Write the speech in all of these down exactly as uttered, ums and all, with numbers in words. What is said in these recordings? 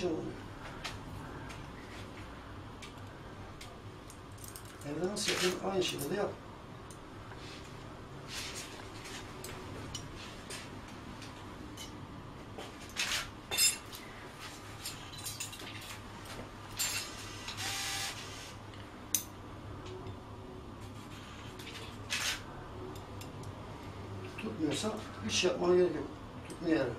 diyeceğim onu. Evde nasıl yapayım? Aynı şekilde yap. Tutmuyorsa hiç yapmana gerek yok. Tutmuyor yani.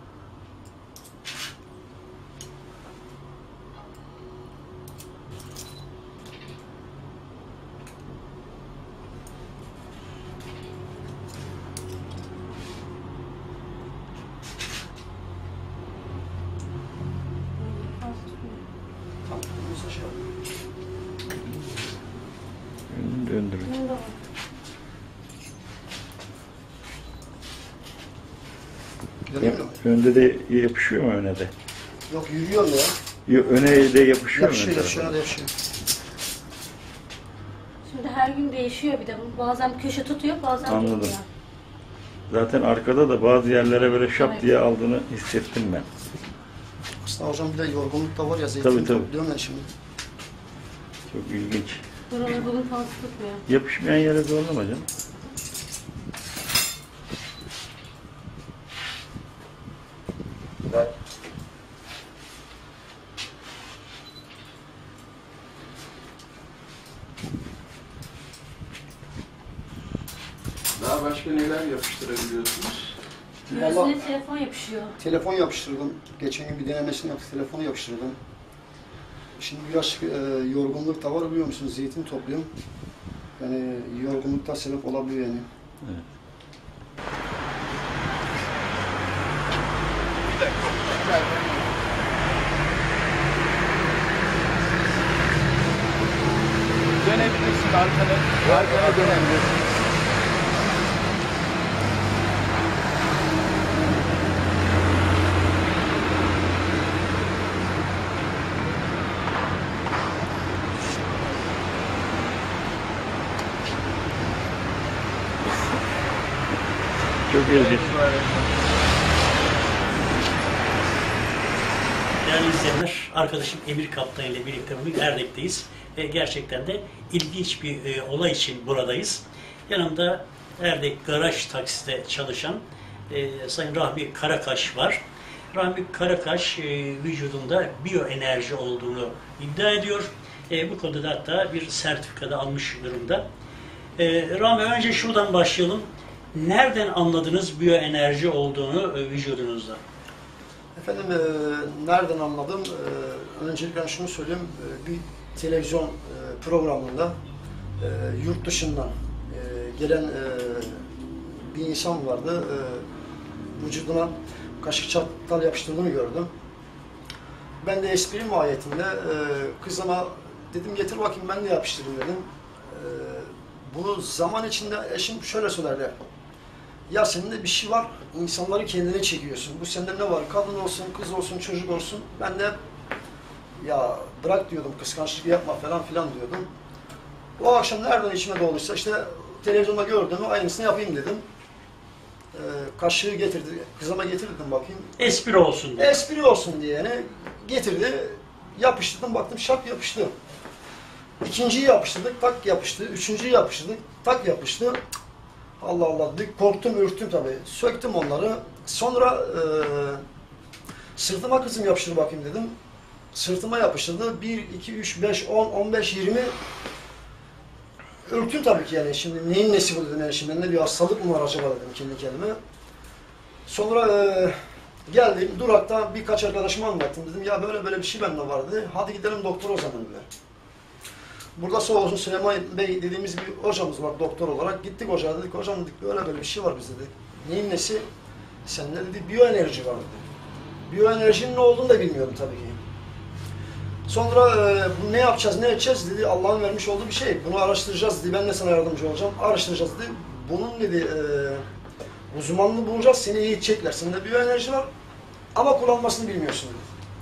Tamam, tutmuyorsa şey yap. Döndürün. Önde de yapışıyor mu öne de? Yok, yürüyorum ya. Yok, öne de yapışıyor mu? Yapışıyor, yapışıyor, yapışıyor. Şimdi her gün değişiyor bir de. Bazen köşe tutuyor, bazen Anladım. tutmuyor. Zaten arkada da bazı yerlere böyle şap Evet. diye aldığını hissettim ben. Aslında hocam bir de yorgunluk da var ya, zeytin Tabii, tabii. topluyorum ben şimdi. Çok ilginç. Buraları bugün fazla tutmuyor. Yapışmayan yere zorlama canım. Daha başka neler yapıştırabiliyorsunuz? Vallahi- Göğsüne telefon yapışıyor. Telefon yapıştırdım. Geçen gün bir denemesini yaptık, telefonu yapıştırdım. Şimdi biraz e, yorgunluk da var, biliyor musunuz? Zeytin topluyorum. Yani yorgunluk da sebep olabiliyor yani. Evet. Dönebilirsin arkana. Arkana dönebilirsin. Çok ilginç. Değerli izleyenler, arkadaşım Emir Kaptan ile birlikte bugün Erdek'teyiz. Ve gerçekten de ilginç bir e, olay için buradayız. Yanımda Erdek Garaj Taksi'de çalışan e, Sayın Rahmi Karakaş var. Rahmi Karakaş e, vücudunda biyoenerji olduğunu iddia ediyor. E, bu konuda da hatta bir sertifika da almış durumda. E, Rahmi, önce şuradan başlayalım. Nereden anladınız biyoenerji olduğunu e, vücudunuzda? Efendim e, nereden anladım? E, öncelikle şunu söyleyeyim. E, bir televizyon e, programında e, yurt dışından e, gelen e, bir insan vardı. E, vücuduna kaşık çatal yapıştırdığını gördüm. Ben de espri mahiyetinde e, kızıma dedim getir bakayım ben de yapıştırayım dedim. E, bunu zaman içinde eşim şöyle söylerdi. Ya senin de bir şey var, insanları kendine çekiyorsun. Bu sende ne var? Kadın olsun, kız olsun, çocuk olsun. Ben de ya bırak diyordum, kıskançlık yapma falan filan diyordum. O akşam nereden içime doğduysa işte televizyonda gördüğümü aynısını yapayım dedim. Ee, kaşığı getirdi, kızıma getirdim bakayım. Espri olsun diye. Espri olsun diye yani getirdi, yapıştırdım, baktım şap yapıştı. İkinciyi yapıştırdık, tak yapıştı. Üçüncüyü yapıştırdık, tak yapıştı. Allah Allah dedik, korktum, ürktüm tabii. Söktüm onları. Sonra e, sırtıma kızım yapıştır bakayım dedim. Sırtıma yapıştırdı. bir, iki, üç, beş, on, on beş, yirmi. Ürktüm tabii ki yani. Şimdi neyin nesi bu dedim yani şimdi. Ne bir hastalık mı var acaba dedim kendi kendime. Sonra e, geldim durakta birkaç arkadaşıma anlattım. Dedim ya böyle böyle bir şey bende var dedi. Hadi gidelim doktora o zaman dediler. Burada sağ olsun Süleyman Bey dediğimiz bir hocamız var doktor olarak. Gittik hocaya dedik, hocam dedik böyle böyle bir şey var bizde dedik. Neyin nesi? Sende dedi biyoenerji var dedi. Biyoenerjinin ne olduğunu da bilmiyorum tabii ki. Sonra e, bu ne yapacağız, ne edeceğiz dedi. Allah'ın vermiş olduğu bir şey. Bunu araştıracağız dedi. Ben de sana yardımcı olacağım. Araştıracağız dedi. Bunun dedi e, uzmanını bulacağız. Seni eğitecekler. Sende biyoenerji var ama kullanmasını bilmiyorsun dedi.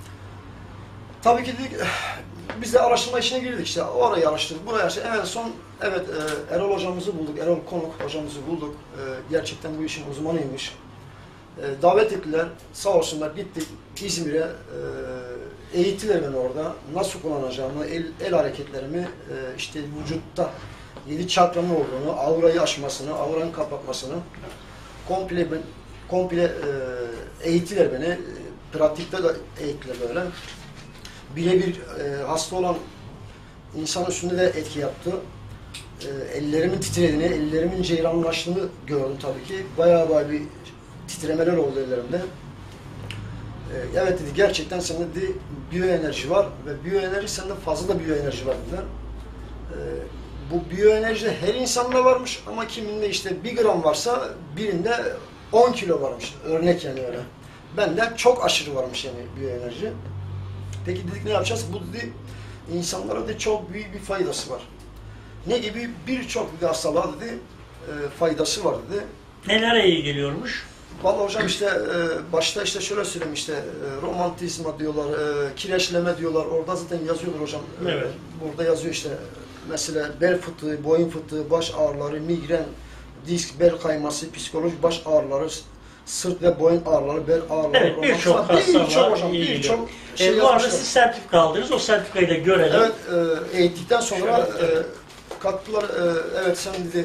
Tabii ki dedik biz de araştırma işine girdik işte. Orayı araştırdık, burayı araştırdık. Evet son, evet e, Erol hocamızı bulduk. Erol Konuk hocamızı bulduk. E, gerçekten bu işin uzmanıymış. E, davet ettiler. Sağ olsunlar gittik İzmir'e. E, eğittiler beni orada. Nasıl kullanacağımı, el, el hareketlerimi, e, işte vücutta yedi çakranın olduğunu, aurayı aşmasını, auranın kapatmasını komple ben, komple e, eğittiler beni. E, pratikte de eğittiler böyle. Birebir e, hasta olan insan üstünde de etki yaptı. E, ellerimin titrediğini, ellerimin ceyranlaştığını gördüm tabii ki. Bayağı bayağı bir titremeler oldu ellerimde. E, evet dedi, gerçekten sende dedi biyoenerji var ve biyoenerji sende fazla da biyoenerji var dediler. E, bu biyoenerji de her insanda varmış ama kiminde işte bir gram varsa birinde on kilo varmış. Örnek yani öyle. Bende çok aşırı varmış yani biyoenerji. Peki dedik ne yapacağız? Bu dedi insanlara da çok büyük bir faydası var. Ne gibi? Birçok bir hastalığa dedi e, faydası var dedi. Nelere iyi geliyormuş? Vallahi hocam işte e, başta işte şöyle söyleyeyim işte e, romantizma diyorlar, e, kireçleme diyorlar. Orada zaten yazıyorlar hocam. E, Evet. Burada yazıyor işte mesela bel fıtığı, boyun fıtığı, baş ağrıları, migren, disk, bel kayması, psikolojik baş ağrıları, sırt ve boyun ağrıları, bel ağrıları, Evet, birçok romatizma, birçok hastalığa hocam, iyi geliyor. birçok şey E, bu arada yazmışlar. siz sertifika aldınız. O sertifikayı da görelim. Evet, e, eğittikten sonra Şöyle, e, kattılar, e, evet sen dedi,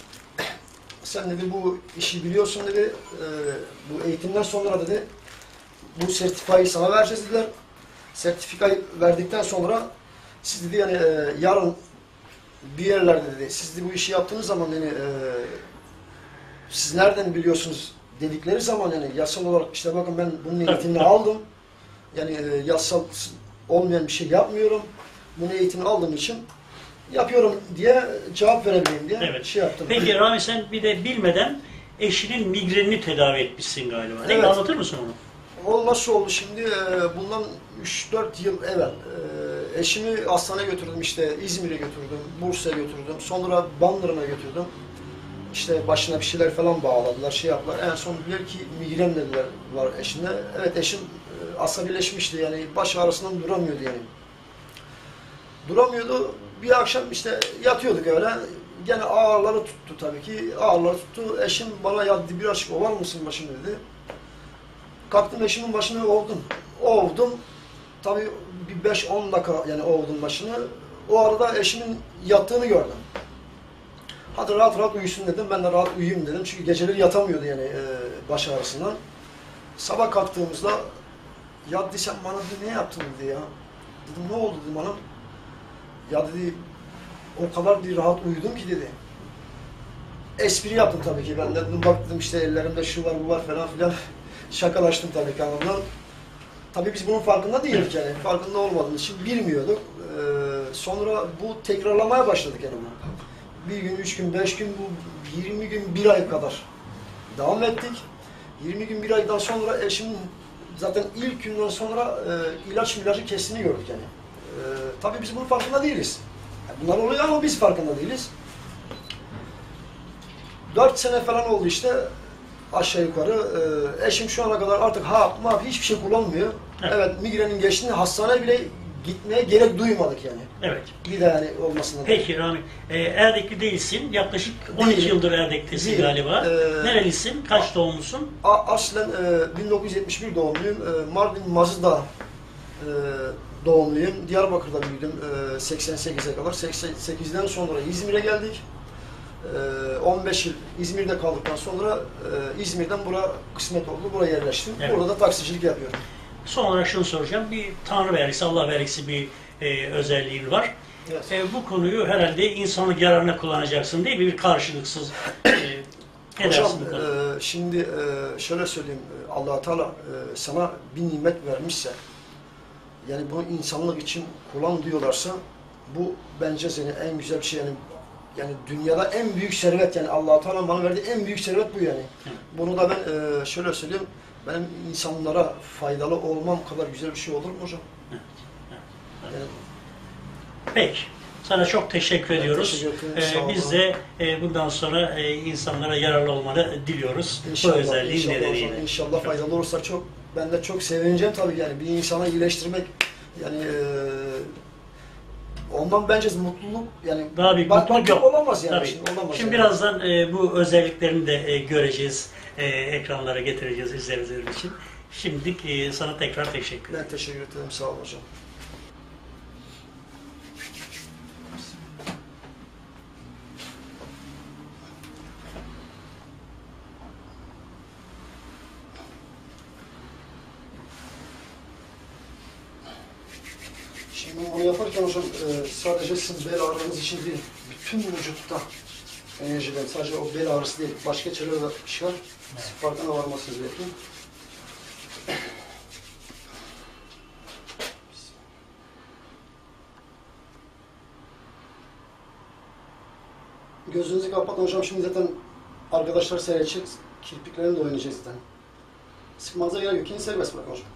sen dedi bu işi biliyorsun dedi, e, bu eğitimden sonra dedi, bu sertifikayı sana vereceğiz dediler. Sertifikayı verdikten sonra siz dedi yani e, yarın bir yerlerde dedi, siz de bu işi yaptığınız zaman yani e, siz nereden biliyorsunuz dedikleri zaman yani yasal olarak işte bakın ben bunun eğitimini aldım. Yani e, yasal olmayan bir şey yapmıyorum. Bunun eğitimini aldığım için yapıyorum diye cevap verebileyim diye Evet. şey yaptım. Peki Rami sen bir de bilmeden eşinin migrenini tedavi etmişsin galiba. Evet. Evet. Anlatır mısın onu? O nasıl oldu şimdi? E, bundan üç dört yıl evvel e, eşimi hastaneye götürdüm işte İzmir'e götürdüm, Bursa'ya götürdüm, sonra Bandırma'ya götürdüm. İşte başına bir şeyler falan bağladılar, şey yaptılar. En son dediler ki migren dediler var eşinde. Evet eşim e, asabileşmişti yani baş ağrısından duramıyordu yani. Duramıyordu. Bir akşam işte yatıyorduk öyle. Gene ağrıları tuttu tabii ki. Ağrıları tuttu. Eşim bana ya dedi birazcık ovar mısın başını dedi. Kalktım eşimin başını ovdum. Ovdum. Tabii bir beş on dakika yani ovdum başını. O arada eşimin yattığını gördüm. Hadi rahat rahat uyusun dedim. Ben de rahat uyuyayım dedim. Çünkü geceleri yatamıyordu yani e, baş ağrısından. Sabah kalktığımızda ya dedi sen bana dedi, ne yaptın dedi ya. Dedim ne oldu dedim bana. Ya dedi o kadar dedi, rahat uyudum ki dedi. Espri yaptım tabii ki ben de. Dedim bak dedim işte ellerimde şu var bu var falan filan. Şakalaştım tabii ki anlamdan. Tabii biz bunun farkında değildik yani. Farkında olmadığımız için bilmiyorduk. Ee, sonra bu tekrarlamaya başladık yani. Bir gün, üç gün, beş gün, bu yirmi gün, bir ay kadar devam ettik. yirmi gün, bir aydan sonra eşimin zaten ilk günden sonra e, ilaç ilacı kestiğini gördük yani. E, tabii biz bunun farkında değiliz. Yani bunlar oluyor ama biz farkında değiliz. Dört sene falan oldu işte aşağı yukarı. E, eşim şu ana kadar artık hap, map hiçbir şey kullanmıyor. Evet. Evet, migrenin geçtiğini hastaneye bile gitmeye gerek duymadık yani. Evet. Bir de yani olmasına. Peki Rami, e, Erdekli değilsin. Yaklaşık on iki Değilim. yıldır Erdek'tesin Değilim. galiba. Ee, Nerelisin? Kaç doğumlusun? A- Aslen e, bin dokuz yüz yetmiş bir doğumluyum. E, Mardin Mazıda e, doğumluyum. Diyarbakır'da büyüdüm e, seksen sekize kadar. seksen sekizden sonra İzmir'e geldik. E, on beş yıl İzmir'de kaldıktan sonra e, İzmir'den buraya kısmet oldu. Buraya yerleştim. Evet. Burada da taksicilik yapıyorum. Son olarak şunu soracağım. Bir Tanrı vergisi, Allah vergisi bir e, özelliğin var. Evet. E, bu konuyu herhalde insanlık yararına kullanacaksın değil mi? Bir karşılıksız e, ne Hocam dersin bu konuda? e, şimdi e, şöyle söyleyeyim. Allah Teala e, sana bir nimet vermişse yani bunu insanlık için kullan diyorlarsa bu bence senin en güzel bir şey yani yani dünyada en büyük servet yani Allah Teala bana verdiği en büyük servet bu yani. Hı. Bunu da ben e, şöyle söyleyeyim. Benim insanlara faydalı olmam kadar güzel bir şey olur mu hocam? Yani, Peki. Sana çok teşekkür Ben ediyoruz. teşekkür ederim, Ee, sağ olun. biz de e, bundan sonra e, insanlara yararlı olmanı diliyoruz. Bu İnşallah, özelliğin inşallah, nedeniyle. hocam, inşallah faydalı olursa çok, ben de çok sevineceğim tabii yani bir insana iyileştirmek yani e, ondan bence mutluluk yani Daha büyük bak- mutluluk bak- yok. olamaz yani. Tabii. Şimdi, olamaz Şimdi yani. birazdan e, bu özelliklerini de e, göreceğiz. E, ekranlara getireceğiz izleyiciler için. Şimdilik e, sana tekrar teşekkür ederim. Ben teşekkür ederim. Sağ olun hocam. Şimdi bunu yaparken hocam e, sadece siz bel ağrınız için değil, bütün vücutta enerjiden, sadece o bel ağrısı değil, başka şeyler de çıkar. Siz farkına varmazsınız belki. Gözünüzü kapatın hocam, şimdi zaten arkadaşlar seyredecek, kirpiklerini de oynayacak zaten. Sıkmanıza gerek yok, yine serbest bırakın hocam.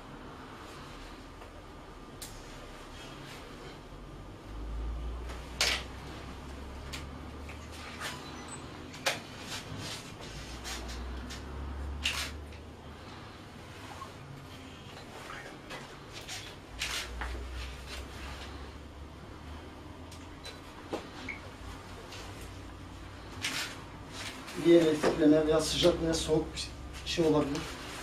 Bir elektrikle ne veya sıcak ne soğuk bir şey olabilir.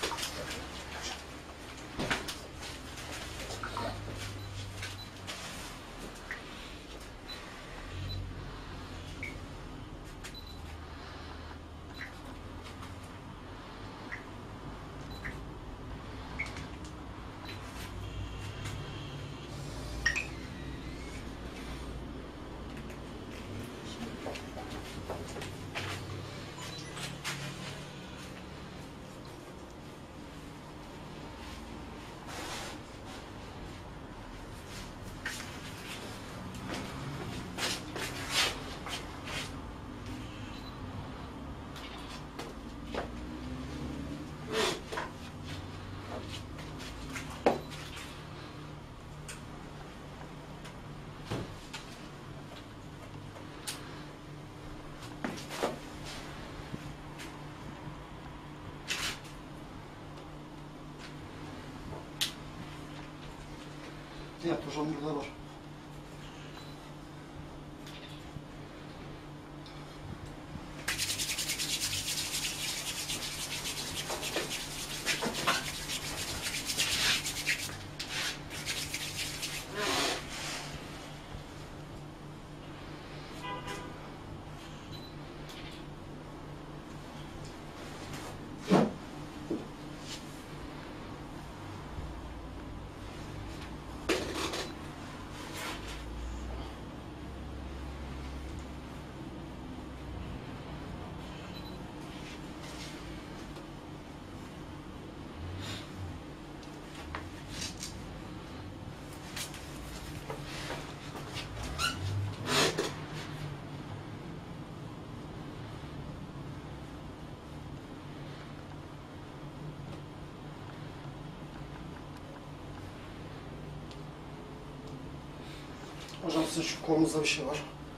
Evet hocam, burada var. Hocam sizin şu kolunuzda bir şey var.